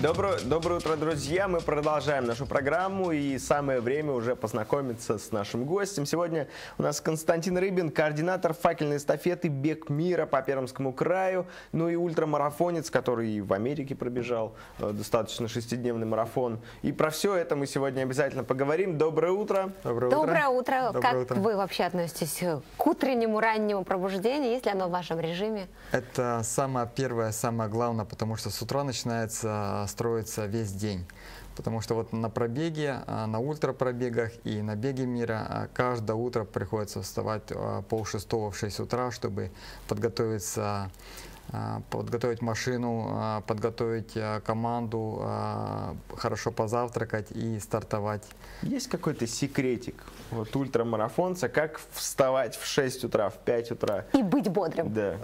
Доброе утро, друзья! Мы продолжаем нашу программу, и самое время уже познакомиться с нашим гостем. Сегодня у нас Константин Рыбин, координатор факельной эстафеты «Бег мира» по Пермскому краю, ну и ультрамарафонец, который в Америке пробежал достаточно шестидневный марафон. И про все это мы сегодня обязательно поговорим. Доброе утро! Доброе утро! Как вы вообще относитесь к утреннему раннему пробуждению, если оно в вашем режиме? Это самое первое, самое главное, потому что с утра начинается строится весь день. Потому что вот на пробеге, на ультрапробегах и на беге мира каждое утро приходится вставать полшестого в 6 утра, чтобы подготовиться, подготовить машину, подготовить команду, хорошо позавтракать и стартовать. Есть какой-то секретик вот ультрамарафонца, как вставать в 6 утра, в 5 утра? И быть бодрым. Да.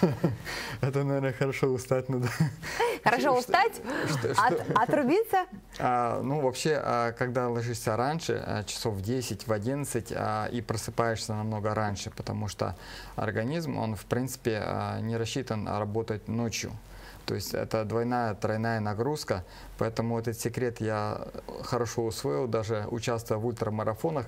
Это, наверное, хорошо устать надо. Хорошо устать? Отрубиться? Ну, вообще, когда ложишься раньше, часов в 10, в 11, и просыпаешься намного раньше, потому что организм, он, в принципе, не рассчитан работать ночью. То есть это двойная, тройная нагрузка, поэтому этот секрет я хорошо усвоил, даже участвуя в ультрамарафонах.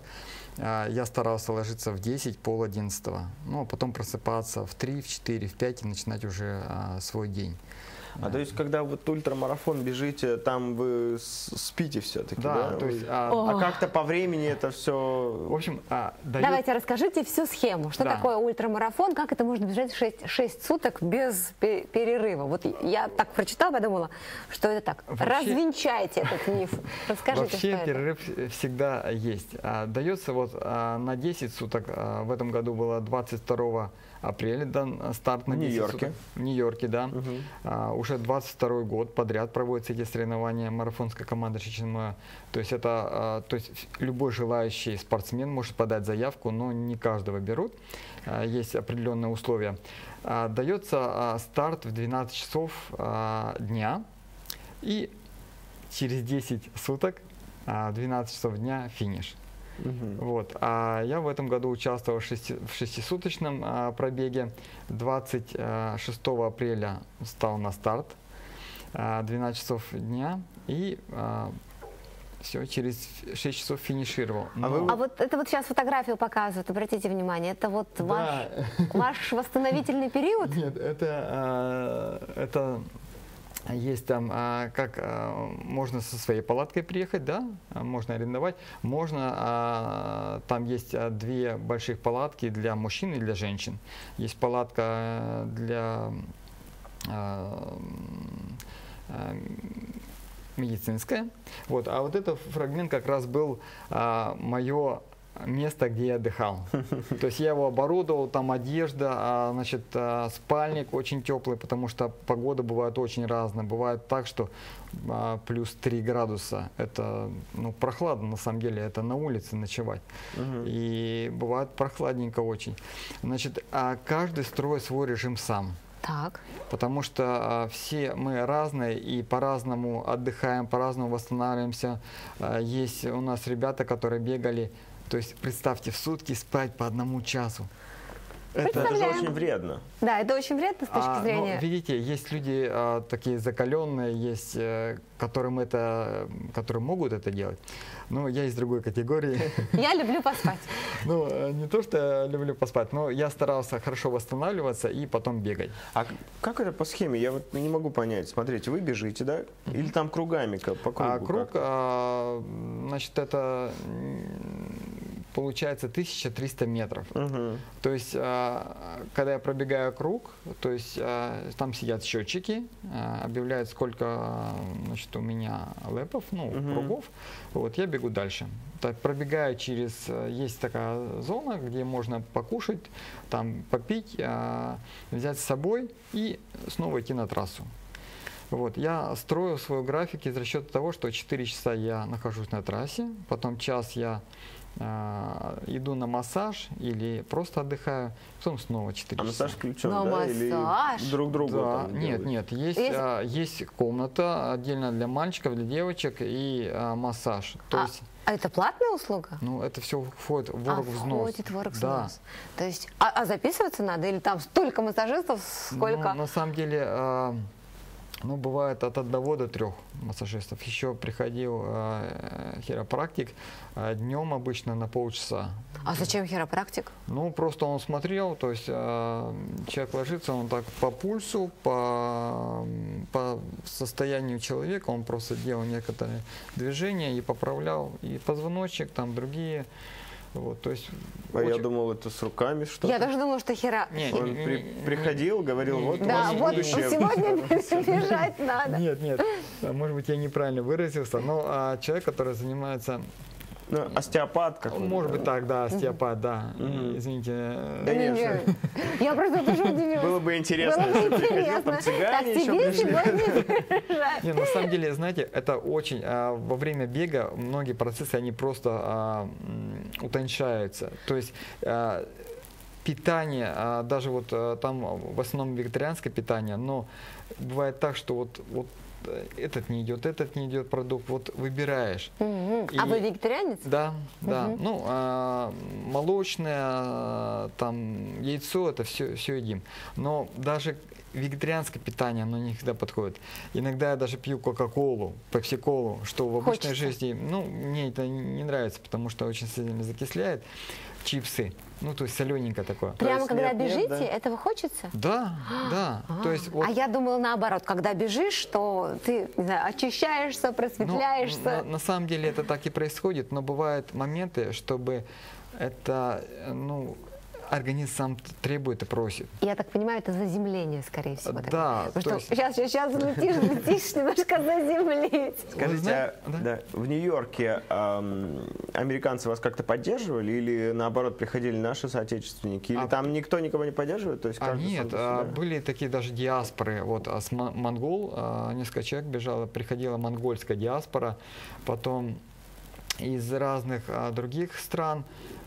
Я старался ложиться в 10, пол 11, ну, а потом просыпаться в 3, в 4, в 5 и начинать уже свой день. А то есть, когда вот ультрамарафон бежите, там вы спите все-таки, да? То есть, как-то по времени это все... В общем, давайте расскажите всю схему. Что такое ультрамарафон, как это можно бежать 6 суток без перерыва? Вот я так прочитала, подумала, что это так. Вообще, развенчайте этот миф. Расскажите, вообще что перерыв всегда есть. Дается вот на 10 суток, в этом году было 22 апреля дан старт на 10 суток. В Нью-Йорке, да. Уже 22 год подряд проводятся эти соревнования марафонской команды Чеченмоя. То есть это, любой желающий спортсмен может подать заявку, но не каждого берут. Есть определенные условия. Дается старт в 12 часов дня, и через 10 суток в 12 часов дня финиш. Вот. А я в этом году участвовал в шестисуточном пробеге. 26 апреля встал на старт, 12 часов дня, и все, через 6 часов финишировал. А вот это вот сейчас фотографию показывают, обратите внимание, это вот ваш восстановительный период? Нет, это есть там, как можно со своей палаткой приехать, да, можно арендовать, можно, там есть 2 больших палатки для мужчин и для женщин. Есть палатка для медицинская, вот, а вот этот фрагмент как раз был мое место, где я отдыхал. То есть я его оборудовал, там одежда, значит, спальник очень теплый, потому что погода бывает очень разная. Бывает так, что плюс 3 градуса, это, ну, прохладно на самом деле, это на улице ночевать. И бывает прохладненько очень. Значит, каждый строит свой режим сам. Так. Потому что все мы разные и по-разному отдыхаем, по-разному восстанавливаемся. Есть у нас ребята, которые бегали, то есть представьте, в сутки спать по 1 часу. Это же очень вредно. Да, это очень вредно с точки зрения... Ну, видите, есть люди такие закаленные, есть, которые могут это делать. Но я из другой категории. Я люблю поспать. Ну, не то, что я люблю поспать, но я старался хорошо восстанавливаться и потом бегать. А как это по схеме? Я вот не могу понять. Смотрите, вы бежите, да? Или там кругами по кругу? Круг, значит, это получается 1300 метров. То есть, когда я пробегаю круг, то есть там сидят счетчики, объявляют, сколько, значит, у меня лэпов, ну, кругов. Вот, я бегу дальше. Так, пробегаю через, есть такая зона, где можно покушать, там попить, взять с собой и снова идти на трассу. Вот, я строю свой график из расчета того, что 4 часа я нахожусь на трассе, потом час я иду на массаж или просто отдыхаю, потом снова 4 часа. А массаж включен, да? Массаж? Или друг другу? Да, нет, есть комната отдельно для мальчиков, для девочек и массаж. То есть, а это платная услуга? Ну, это все входит в оргвзнос. Входит в оргвзнос. То есть, записываться надо или там столько массажистов, сколько? Ну, на самом деле, Ну, бывает от 1 до 3 массажистов. Еще приходил хиропрактик днем обычно на полчаса. А зачем хиропрактик? Ну, просто он смотрел, то есть человек ложится, он так по пульсу, по состоянию человека, он просто делал некоторые движения и поправлял и позвоночник, там другие. Вот, то есть я думал, это с руками что-то. Я даже думала, что Он приходил, говорил, вот да, вот сегодня бежать надо. Нет, может быть, я неправильно выразился, но человек, который занимается... Ну, остеопат какой-то. Может быть так, да, остеопат, да. Извините. Конечно. Я просто тоже удивилась. Было бы интересно, если приходил, там цыгане еще пришли. Не, на самом деле, знаете, это очень... Во время бега многие процессы, они просто утончаются. То есть питание, даже вот там в основном вегетарианское питание, но бывает так, что вот этот не идет продукт, вот выбираешь. А вы вегетарианец? Да, да. Ну, молочное, там, яйцо, это все едим. Но даже вегетарианское питание, оно не всегда подходит. Иногда я даже пью кока-колу, пепси-колу, что в обычной жизни, ну, мне это не нравится, потому что очень сильно закисляет. Чипсы, ну, то есть солененько такое. Прямо когда бежите, этого хочется? Да, да. То есть, вот, а я думала наоборот, когда бежишь, что ты, не знаю, очищаешься, просветляешься. На самом деле это так и происходит, но бывают моменты, чтобы это, ну, организм сам требует и просит. Я так понимаю, это заземление, скорее всего. Да. Потому что сейчас летишь немножко заземлить. Скажите, в Нью-Йорке американцы вас как-то поддерживали или наоборот приходили наши соотечественники? Или там никто никого не поддерживает? То есть нет, были такие даже диаспоры. Вот с монгол, несколько человек бежало, приходила монгольская диаспора, потом из разных других стран.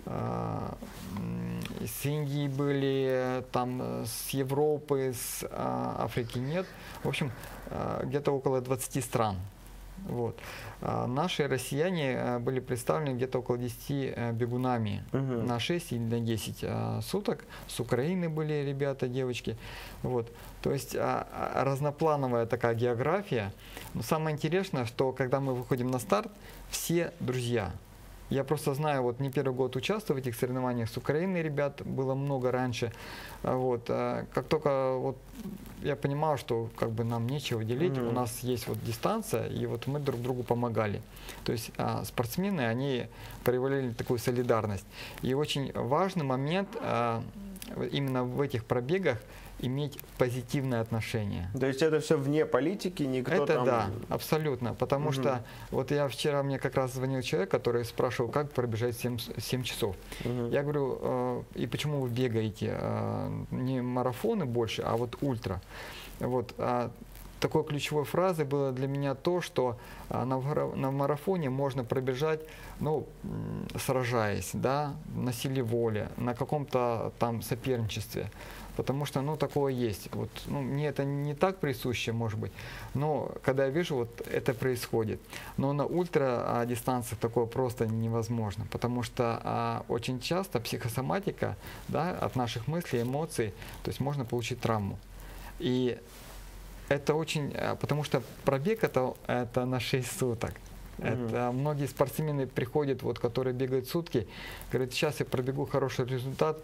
С Индии были, там с Европы, с Африки нет. В общем, где-то около 20 стран. Вот. Наши россияне были представлены где-то около 10 бегунами на 6 или на 10 суток. С Украины были ребята, девочки. Вот. То есть разноплановая такая география. Но самое интересное, что когда мы выходим на старт, все друзья. Я просто знаю, вот не первый год участвую в этих соревнованиях с Украины, ребят было много раньше. Вот, как только вот я понимал, что как бы нам нечего делить, у нас есть вот дистанция, и вот мы друг другу помогали. То есть спортсмены, они проявляли такую солидарность. И очень важный момент именно в этих пробегах иметь позитивное отношение. То есть это все вне политики, никто это там... да, абсолютно. Потому что вот я вчера, мне как раз звонил человек, который спрашивал, как пробежать 7 часов. Я говорю, и почему вы бегаете? Не марафоны больше, а вот ультра. Вот. Такой ключевой фразой было для меня то, что на марафоне можно пробежать, ну, сражаясь, да, на силе воли, на каком-то там соперничестве. Потому что, ну, такое есть. Вот, ну, мне это не так присуще, может быть, но когда я вижу, вот это происходит. Но на ультра дистанциях такое просто невозможно, потому что очень часто психосоматика, да, от наших мыслей, эмоций, то есть можно получить травму. И это очень, потому что пробег это на 6 суток. Это многие спортсмены приходят, вот, которые бегают сутки, говорят, сейчас я пробегу хороший результат.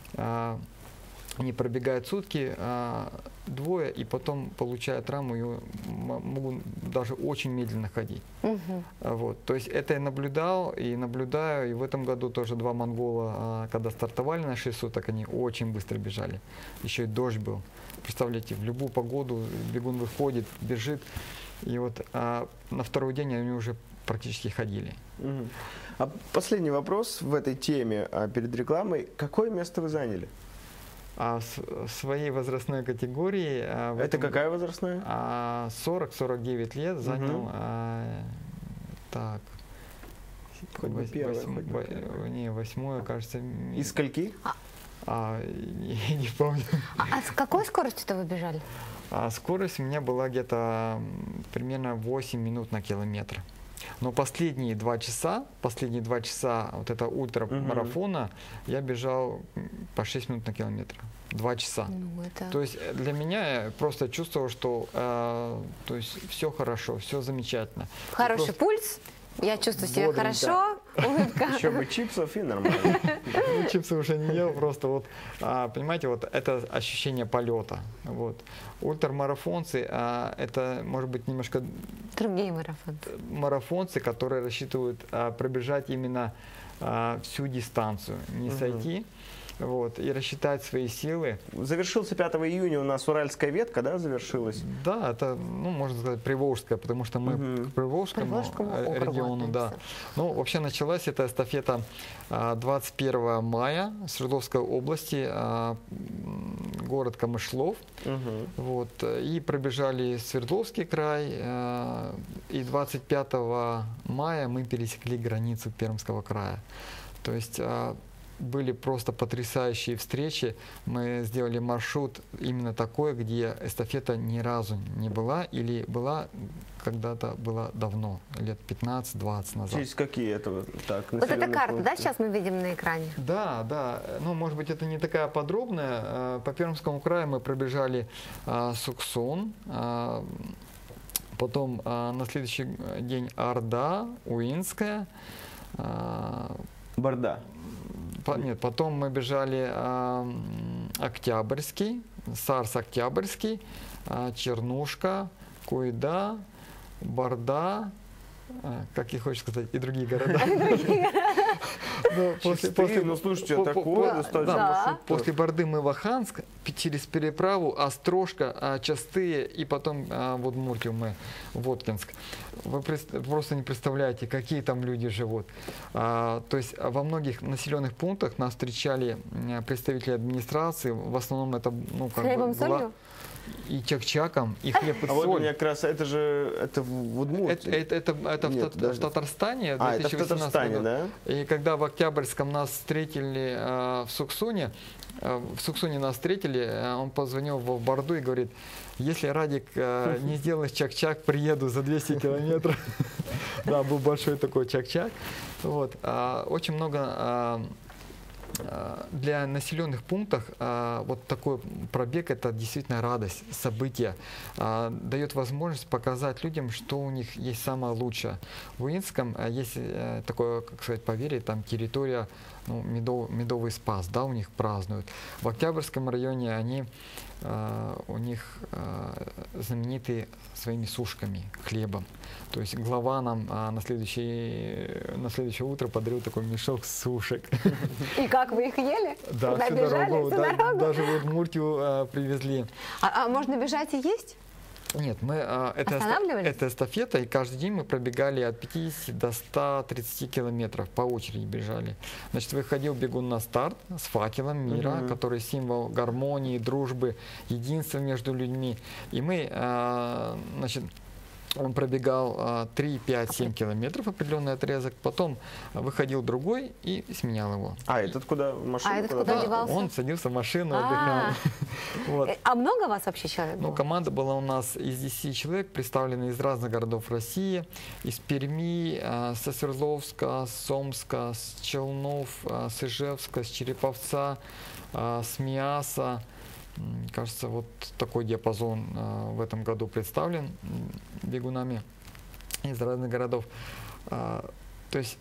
Они пробегают сутки, двое, и потом получают травму и могут даже очень медленно ходить. Вот. То есть это я наблюдал и наблюдаю. И в этом году тоже 2 монгола, когда стартовали на 6 суток, они очень быстро бежали. Еще и дождь был. Представляете, в любую погоду бегун выходит, бежит. И вот на второй день они уже практически ходили. А последний вопрос в этой теме перед рекламой. Какое место вы заняли? В своей возрастной категории... Это какая возрастная? 40-49 лет занял... Так... Хоть бы первое, не, 8, кажется... Из скольки? Я не помню. А с какой скоростью вы бежали? Скорость у меня была где-то примерно 8 минут на километр. Но последние 2 часа вот этого ультрамарафона я бежал по 6 минут на километр. 2 часа. Ну, это... То есть для меня я просто чувствовал, что то есть все хорошо, все замечательно. Хороший Просто пульс, я чувствую себя бодренько. хорошо, улыбка. Еще бы чипсов и нормально. Ну, чипсы уже не ел, просто вот, понимаете, вот это ощущение полета. Вот. Ультрамарафонцы, это, может быть, немножко Другие марафоны. марафонцы, которые рассчитывают пробежать именно всю дистанцию, не сойти. Вот, и рассчитать свои силы. Завершился 5 июня у нас Уральская ветка, да, завершилась? Да, это, ну, можно сказать, Приволжская, потому что мы к Приволжскому региону, да. Ну, вообще началась эта эстафета 21 мая в Свердловской области, город Камышлов. Вот, и пробежали Свердловский край, и 25 мая мы пересекли границу Пермского края. То есть были просто потрясающие встречи. Мы сделали маршрут именно такой, где эстафета ни разу не была или была когда-то была давно, лет 15-20 назад. Через какие это так? Вот эта карта, да, сейчас мы видим на экране? Да, да. Ну, может быть, это не такая подробная. По Пермскому краю мы пробежали Суксон, потом на следующий день Орда, Уинская. Борда. Нет, потом мы бежали Октябрьский, Сарс-Октябрьский, Чернушка, Куйда, Борда, как и хочешь сказать, и другие города. Ну, слушайте, такое достаточно. После Борды мы в Аханск, через переправу Острожка, Частые и потом в Удмуртию мы в Воткинск. Вы просто не представляете, какие там люди живут. То есть во многих населенных пунктах нас встречали представители администрации. В основном это, ну, как бы была... И чак-чаком, и хлеб и соль. А вот у меня как раз это в Удмуртии. Это в Татарстане. Это в Татарстане, да? И когда в Октябрьском нас встретили в Суксуне нас встретили, он позвонил в Борду и говорит: если Радик не сделаешь чак-чак, приеду за 200 километров. Да, был большой такой чак-чак. Очень много... Для населенных пунктов вот такой пробег — это действительно радость, событие, дает возможность показать людям, что у них есть самое лучшее. В Уинском есть такое, как сказать, поверье, там территория, ну, медовый спас, да, у них празднуют. В Октябрьском районе у них знаменитые своими сушками, хлебом. То есть глава нам на следующее утро подарил такой мешок сушек. И как, вы их ели? Да, всю дорогу. Даже в Удмуртию привезли. А можно бежать и есть? Нет, это эстафета, и каждый день мы пробегали от 50 до 130 километров, по очереди бежали. Значит, выходил бегун на старт с факелом мира, который символ гармонии, дружбы, единства между людьми. И мы, значит, он пробегал 3, 5, 7 километров, определенный отрезок, потом выходил другой и сменял его. А этот куда? В машину? А этот куда девался? Он садился в машину, отдыхал. Вот. А много вас вообще человек было? Ну, команда была у нас из 10 человек, представлены из разных городов России, из Перми, со Свердловска, с Омска, с Челнов, с Ижевска, с Череповца, с Миаса. Кажется, вот такой диапазон в этом году представлен бегунами из разных городов. То есть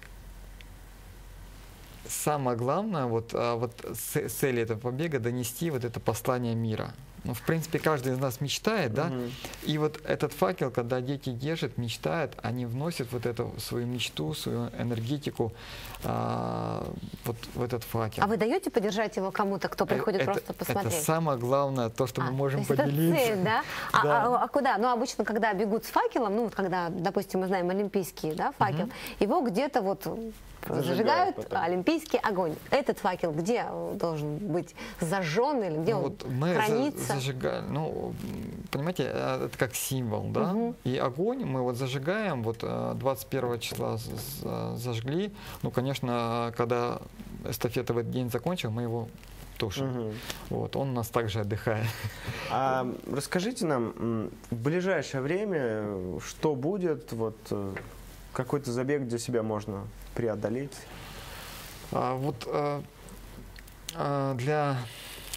самое главное, вот цель этого побега — донести вот это послание мира. Ну, в принципе, каждый из нас мечтает, да? И вот этот факел, когда дети держат, мечтают, они вносят вот эту свою мечту, свою энергетику вот в этот факел. А вы даете подержать его кому-то, кто приходит просто посмотреть? Это самое главное, то, что мы можем поделиться. Это цель, да? Да. А куда? Ну, обычно, когда бегут с факелом, ну, вот когда, допустим, мы знаем олимпийский, да, факел, его где-то вот зажигают потом. Олимпийский огонь. Этот факел где должен быть зажжен или где он хранится? Зажигаем, ну, понимаете, это как символ, да? И огонь мы вот зажигаем, вот 21 числа зажгли. Ну, конечно, когда эстафета в этот день закончил, мы его тушим. Вот, он у нас также отдыхает. А расскажите нам, в ближайшее время, что будет, вот какой-то забег, где себя можно преодолеть? Для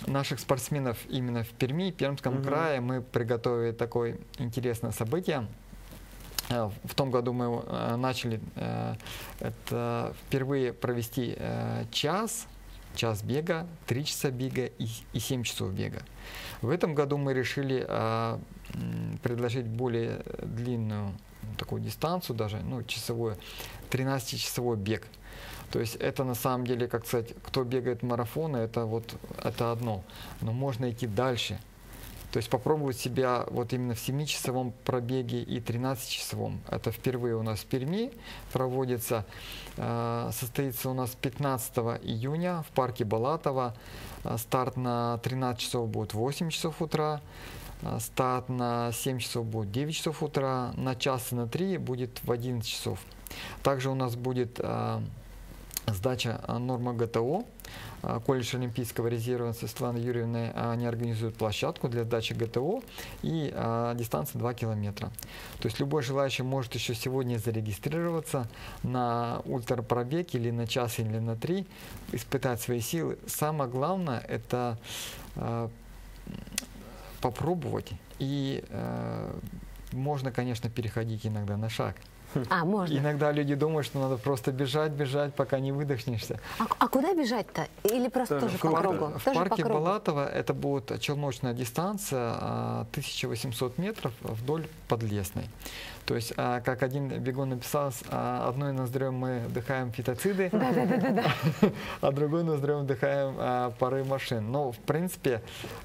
наших спортсменов именно в Перми, Пермском крае. Мы приготовили такое интересное событие. В том году мы начали это впервые провести час бега, 3 часа бега и 7 часов бега. В этом году мы решили предложить более длинную такую дистанцию, даже часовую, 13-часовой бег. То есть это на самом деле, как сказать, кто бегает марафоны, это одно, но можно идти дальше. То есть попробовать себя вот именно в 7-часовом пробеге и 13-часовом. Это впервые у нас в Перми проводится. Состоится у нас 15 июня в парке Балатова. Старт на 13 часов будет в 8 часов утра. Старт на 7 часов будет 9 часов утра. На час и на 3 будет в 11 часов. Также у нас будет сдача нормы ГТО. Колледж Олимпийского резерва Светланы Юрьевны, они организуют площадку для сдачи ГТО и дистанция 2 километра. То есть любой желающий может еще сегодня зарегистрироваться на ультрапробег или на час, или на 3, испытать свои силы. Самое главное – это попробовать. И можно, конечно, переходить иногда на шаг. Можно. Иногда люди думают, что надо просто бежать, пока не выдохнешься. А куда бежать-то? Или просто тоже по кругу? В парке Балатова это будет челночная дистанция 1800 метров вдоль Подлесной. То есть, как один бегун написал, одной ноздрём мы вдыхаем фитоциды, а другой ноздрём вдыхаем пары машин. Но, в принципе,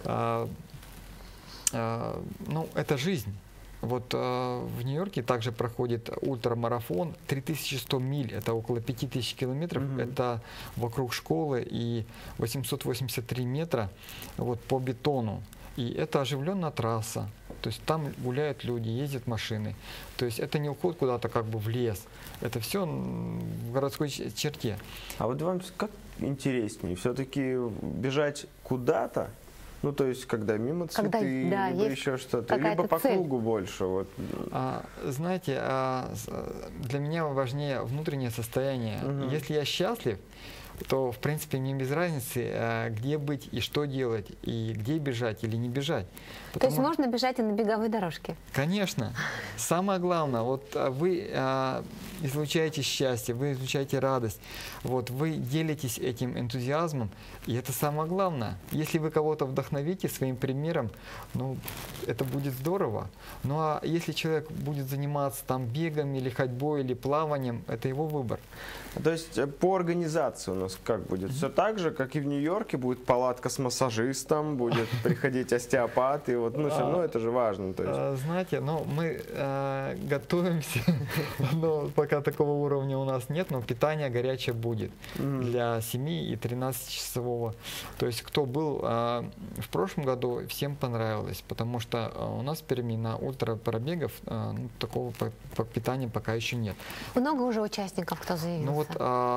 это жизнь. Вот в Нью-Йорке также проходит ультрамарафон, 3100 миль, это около 5000 километров, это вокруг школы и 883 метра по бетону. И это оживленная трасса, то есть там гуляют люди, ездят машины. То есть это не уход куда-то как бы в лес, это все в городской черте. А вот вам как интереснее, все-таки бежать куда-то? Ну, то есть, когда мимо цветы, либо еще что-то, либо по кругу больше. Знаете, для меня важнее внутреннее состояние. Если я счастлив, то, в принципе, мне без разницы, где быть и что делать, и где бежать или не бежать. То есть можно бежать и на беговой дорожке? Конечно. Самое главное, вы излучаете счастье, вы излучаете радость, вы делитесь этим энтузиазмом, и это самое главное. Если вы кого-то вдохновите своим примером, это будет здорово. Ну а если человек будет заниматься бегом или ходьбой или плаванием, это его выбор. То есть по организации у нас как будет? Все так же, как и в Нью-Йорке, будет палатка с массажистом, будет приходить остеопат, и это же важно. То есть. Знаете, мы готовимся, но пока такого уровня у нас нет, но питание горячее будет для 7 и 13-часового. То есть кто был в прошлом году, всем понравилось, потому что у нас в Перми на ультрапробегов такого питания пока еще нет. Много уже участников, кто заявился?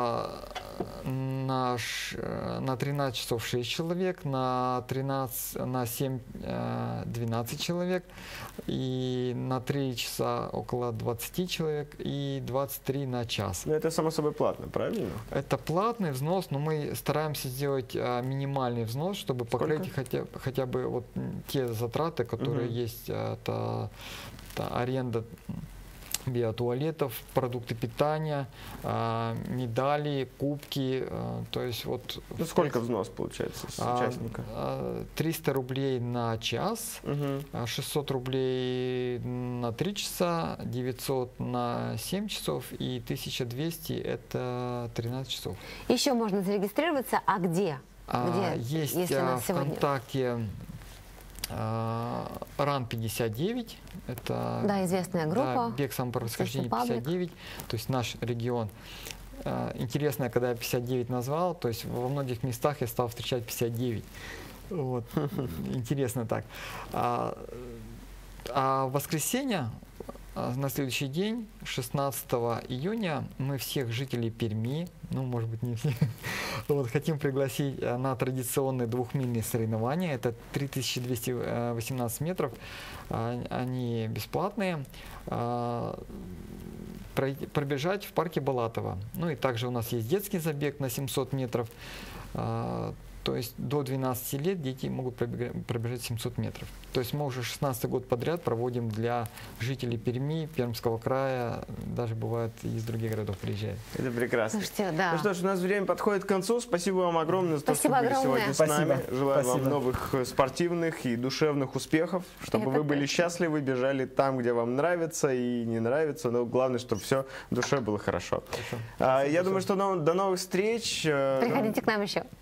На 13 часов 6 человек, на 7 12 человек, и на 3 часа около 20 человек, и 23 на час. Но это само собой платно, правильно? Это платный взнос, но мы стараемся сделать минимальный взнос, чтобы покрыть хотя бы те затраты, которые есть. Это аренда биотуалетов, продукты питания, медали, кубки, то есть сколько взнос получается с участника? 300 рублей на час, 600 рублей на 3 часа, 900 на 7 часов и 1200 это 13 часов. Еще можно зарегистрироваться, а где? Есть ВКонтакте РАН-59, это известная группа. Бег самопроисхождения 59, то есть наш регион. Интересно, когда я 59 назвал, то есть во многих местах я стал встречать 59. Интересно так. А в воскресенье, на следующий день, 16 июня, мы всех жителей Перми, может быть не всех, хотим пригласить на традиционные двухмильные соревнования. Это 3218 метров, они бесплатные. Пробежать в парке Балатова. И также у нас есть детский забег на 700 метров. То есть до 12 лет дети могут пробежать 700 метров. То есть мы уже 16-й год подряд проводим для жителей Перми, Пермского края, даже бывает из других городов приезжают. Это прекрасно. Слушайте, да. Ну что ж, у нас время подходит к концу. Спасибо вам огромное за то, что были сегодня с нами. Желаю вам новых спортивных и душевных успехов, чтобы вы были счастливы, бежали там, где вам нравится и не нравится, но главное, чтобы все в душе было хорошо. Я думаю, что до новых встреч. Приходите к нам еще.